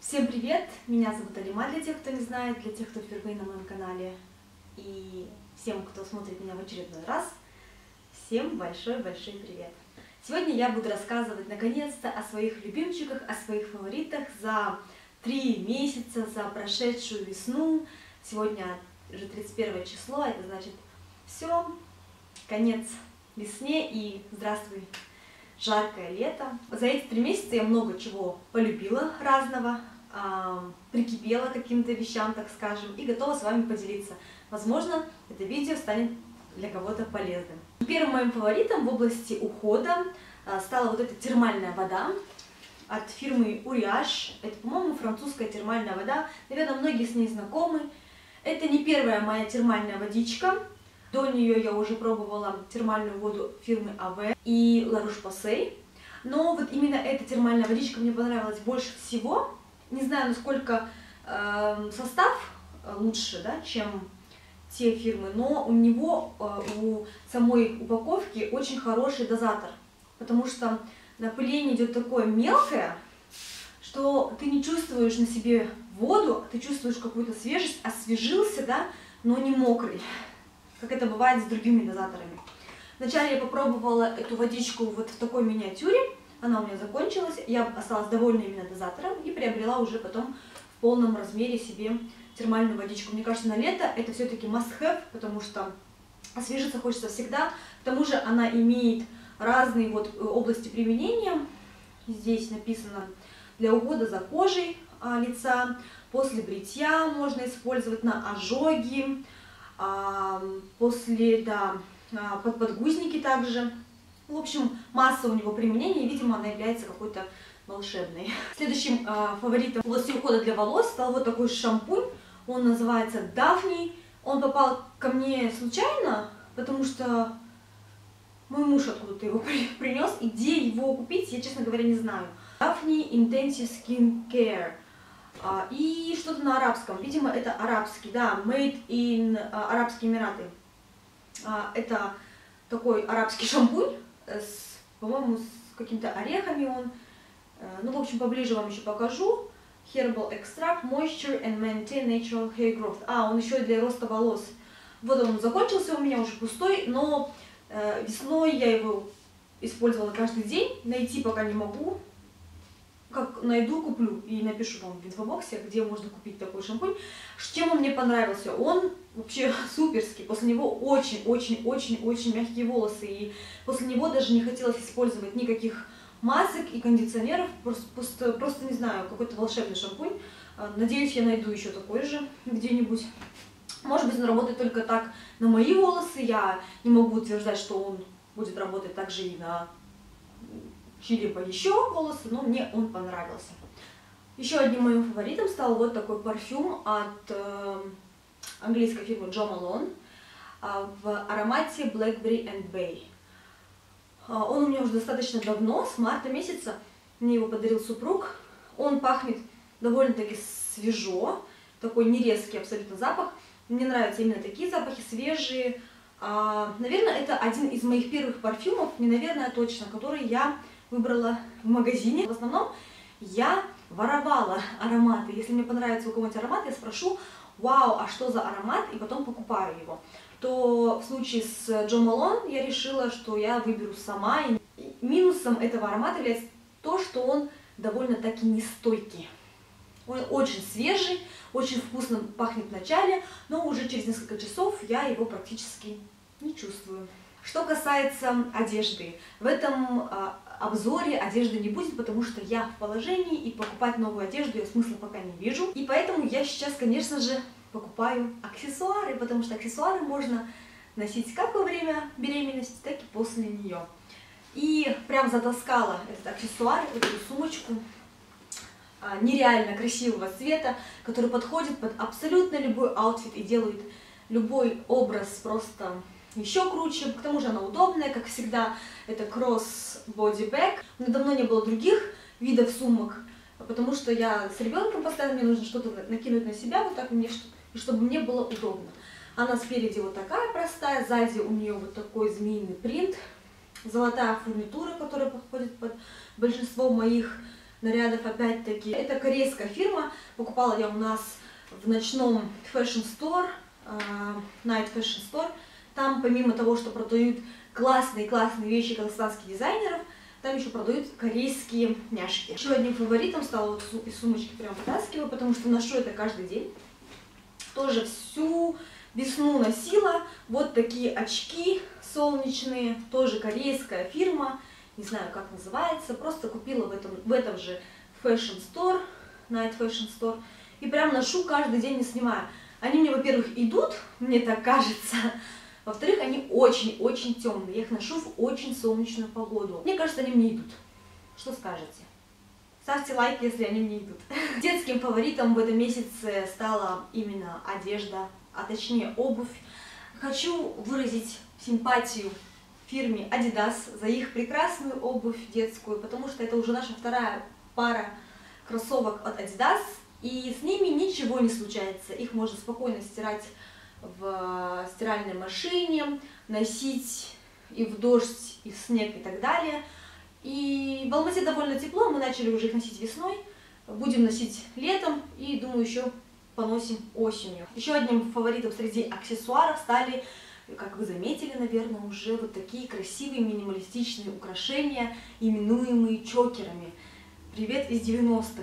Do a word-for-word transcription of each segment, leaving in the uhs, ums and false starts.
Всем привет! Меня зовут Алима, для тех, кто не знает, для тех, кто впервые на моем канале, и всем, кто смотрит меня в очередной раз, всем большой-большой привет! Сегодня я буду рассказывать наконец-то о своих любимчиках, о своих фаворитах за три месяца, за прошедшую весну. Сегодня уже тридцать первое число, это значит все, конец весне и здравствуй, жаркое лето. За эти три месяца я много чего полюбила разного, э, прикипела к каким-то вещам, так скажем, и готова с вами поделиться. Возможно, это видео станет для кого-то полезным. Первым моим фаворитом в области ухода э, стала вот эта термальная вода от фирмы Uriage. Это, по-моему, французская термальная вода. Наверное, многие с ней знакомы. Это не первая моя термальная водичка. До нее я уже пробовала термальную воду фирмы а вэ и Ла Рош-Посей. Но вот именно эта термальная водичка мне понравилась больше всего. Не знаю, насколько э, состав лучше, да, чем те фирмы, но у него, э, у самой упаковки очень хороший дозатор. Потому что напыление идет такое мелкое, что ты не чувствуешь на себе воду, ты чувствуешь какую-то свежесть, освежился, да, но не мокрый, как это бывает с другими дозаторами. Вначале я попробовала эту водичку вот в такой миниатюре, она у меня закончилась, я осталась довольна именно дозатором и приобрела уже потом в полном размере себе термальную водичку. Мне кажется, на лето это все-таки must-have, потому что освежиться хочется всегда. К тому же она имеет разные вот области применения. Здесь написано для ухода за кожей а, лица, после бритья можно использовать на ожоги, а, после, да, под подгузники также. В общем, масса у него применений, и, видимо, она является какой-то волшебной. Следующим а, фаворитом в области ухода для волос стал вот такой шампунь. Он называется Daphne. Он попал ко мне случайно, потому что мой муж откуда-то его принес, и где его купить, я, честно говоря, не знаю. Daphne Intensive Skin Care. А, и что-то на арабском. Видимо, это арабский, да, Made in а, Арабские Эмираты. А, это такой арабский шампунь, с, по-моему, с какими-то орехами он. А, ну, в общем, поближе вам еще покажу. Herbal Extract, Moisture and Maintain Natural Hair Growth. А, он еще и для роста волос. Вот он закончился у меня, уже пустой, но э, весной я его использовала каждый день. Найти пока не могу. Как найду, куплю и напишу вам в инфобоксе, где можно купить такой шампунь. Чем он мне понравился? Он вообще суперский. После него очень-очень-очень-очень мягкие волосы. И после него даже не хотелось использовать никаких масок и кондиционеров. Просто, просто, просто не знаю, какой-то волшебный шампунь. Надеюсь, я найду еще такой же где-нибудь. Может быть, он работает только так на мои волосы. Я не могу утверждать, что он будет работать также и на чьи-либо еще волосы, но мне он понравился. Еще одним моим фаворитом стал вот такой парфюм от э, английской фирмы Jo Malone э, в аромате Blackberry and Bay. Э, он у меня уже достаточно давно, с марта месяца, мне его подарил супруг. Он пахнет довольно-таки свежо, такой нерезкий абсолютно запах. Мне нравятся именно такие запахи, свежие. Э, наверное, это один из моих первых парфюмов, не наверное, а точно, который я выбрала в магазине. В основном я воровала ароматы. Если мне понравится у кого-нибудь аромат, я спрошу: вау, а что за аромат? И потом покупаю его. То в случае с Jo Malone я решила, что я выберу сама. И минусом этого аромата является то, что он довольно-таки нестойкий. Он очень свежий, очень вкусно пахнет в начале, но уже через несколько часов я его практически не чувствую. Что касается одежды, в этом а, обзоре одежды не будет, потому что я в положении, и покупать новую одежду я смысла пока не вижу. И поэтому я сейчас, конечно же, покупаю аксессуары, потому что аксессуары можно носить как во время беременности, так и после нее. И прям затаскала этот аксессуар, эту сумочку а, нереально красивого цвета, который подходит под абсолютно любой аутфит и делает любой образ просто еще круче. К тому же она удобная, как всегда. Это Cross Body Bag. У меня давно не было других видов сумок, потому что я с ребенком постоянно, мне нужно что-то накинуть на себя, вот так мне, чтобы мне было удобно. Она спереди вот такая простая, сзади у нее вот такой змеиный принт, золотая фурнитура, которая подходит под большинство моих нарядов опять-таки. Это корейская фирма, покупала я у нас в ночном Fashion Store, uh, Night Fashion Store. Там помимо того, что продают классные-классные вещи казахстанских дизайнеров, там еще продают корейские няшки. Еще одним фаворитом стала вот из сумочки прям вытаскиваю, потому что ношу это каждый день. Тоже всю весну носила. Вот такие очки солнечные, тоже корейская фирма, не знаю как называется, просто купила в этом, в этом же Fashion Store, Night Fashion Store, и прям ношу каждый день, не снимаю. Они мне, во-первых, идут, мне так кажется, во-вторых, они очень-очень темные, я их ношу в очень солнечную погоду. Мне кажется, они мне идут. Что скажете? Ставьте лайк, если они мне идут. Детским фаворитом в этом месяце стала именно одежда, а точнее обувь. Хочу выразить симпатию фирме Adidas за их прекрасную обувь детскую, потому что это уже наша вторая пара кроссовок от Adidas, и с ними ничего не случается. Их можно спокойно стирать в стиральной машине, носить и в дождь, и в снег, и так далее. И в Алмате довольно тепло, мы начали уже их носить весной, будем носить летом и, думаю, еще поносим осенью. Еще одним фаворитом среди аксессуаров стали, как вы заметили, наверное, уже вот такие красивые минималистичные украшения, именуемые чокерами. Привет из девяностых.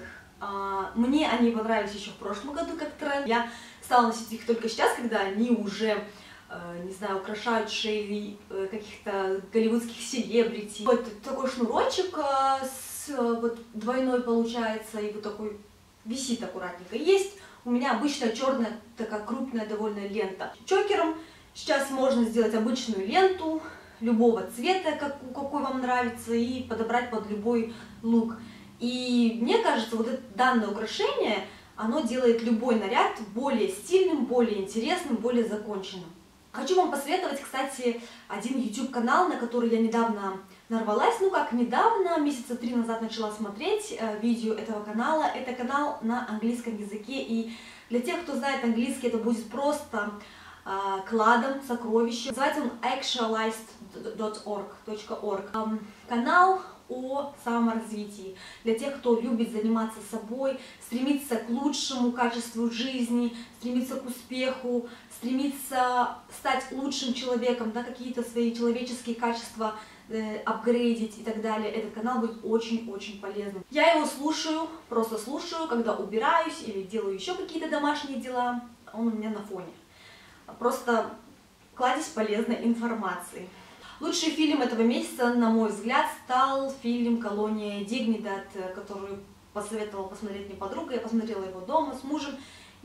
Мне они понравились еще в прошлом году как тренд. Я стала носить их только сейчас, когда они уже, не знаю, украшают шеи каких-то голливудских селебрити. Вот такой шнурочек с, вот, двойной получается, и вот такой висит аккуратненько. Есть у меня обычная черная, такая крупная довольно лента. Чокером сейчас можно сделать обычную ленту любого цвета, как, какой вам нравится, и подобрать под любой лук. И мне кажется, вот это данное украшение, оно делает любой наряд более стильным, более интересным, более законченным. Хочу вам посоветовать, кстати, один YouTube канал, на который я недавно нарвалась, ну как недавно, месяца три назад начала смотреть э, видео этого канала. Это канал на английском языке, и для тех, кто знает английский, это будет просто э, кладом, сокровищем. Называется он actualized точка org. Эм, канал о саморазвитии. Для тех, кто любит заниматься собой, стремится к лучшему качеству жизни, стремится к успеху, стремится стать лучшим человеком, да, какие-то свои человеческие качества э, апгрейдить и так далее. Этот канал будет очень-очень полезным. Я его слушаю, просто слушаю, когда убираюсь или делаю еще какие-то домашние дела. Он у меня на фоне. Просто кладезь полезной информации. Лучший фильм этого месяца, на мой взгляд, стал фильм «Колония Дигнидад», который посоветовала посмотреть мне подруга. Я посмотрела его дома с мужем,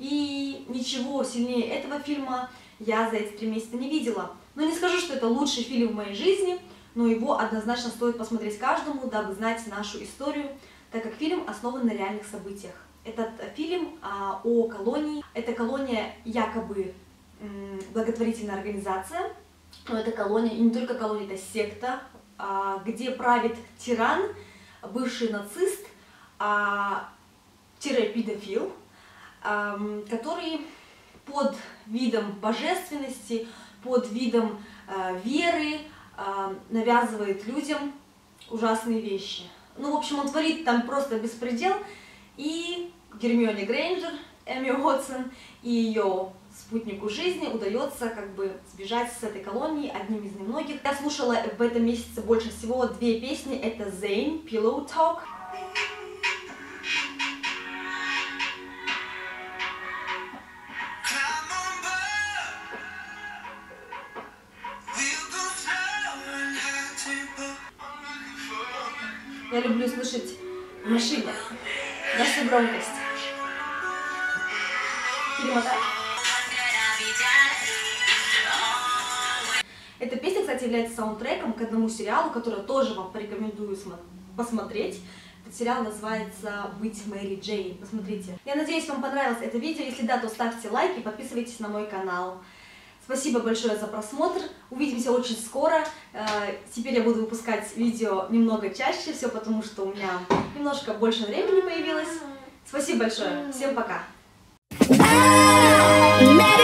и ничего сильнее этого фильма я за эти три месяца не видела. Но не скажу, что это лучший фильм в моей жизни, но его однозначно стоит посмотреть каждому, дабы знать нашу историю, так как фильм основан на реальных событиях. Этот фильм а, о колонии. Эта колония якобы м, благотворительная организация. Но это колония, и не только колония, это секта, где правит тиран, бывший нацист, педофил, который под видом божественности, под видом веры навязывает людям ужасные вещи. Ну, в общем, он творит там просто беспредел, и Гермионе Грейнджер, Эмми Уотсон и ее спутнику жизни удается как бы сбежать с этой колонии одним из немногих. Я слушала в этом месяце больше всего две песни. Это Zayn, Pillow Talk. Я люблю слушать в машине на всю громкость. Перемотать. Эта песня, кстати, является саундтреком к одному сериалу, который тоже вам порекомендую посмотреть. Этот сериал называется «Быть Мэри Джейн». Посмотрите. Я надеюсь, вам понравилось это видео. Если да, то ставьте лайк и подписывайтесь на мой канал. Спасибо большое за просмотр. Увидимся очень скоро. Теперь я буду выпускать видео немного чаще. Все потому, что у меня немножко больше времени появилось. Спасибо большое. Всем пока.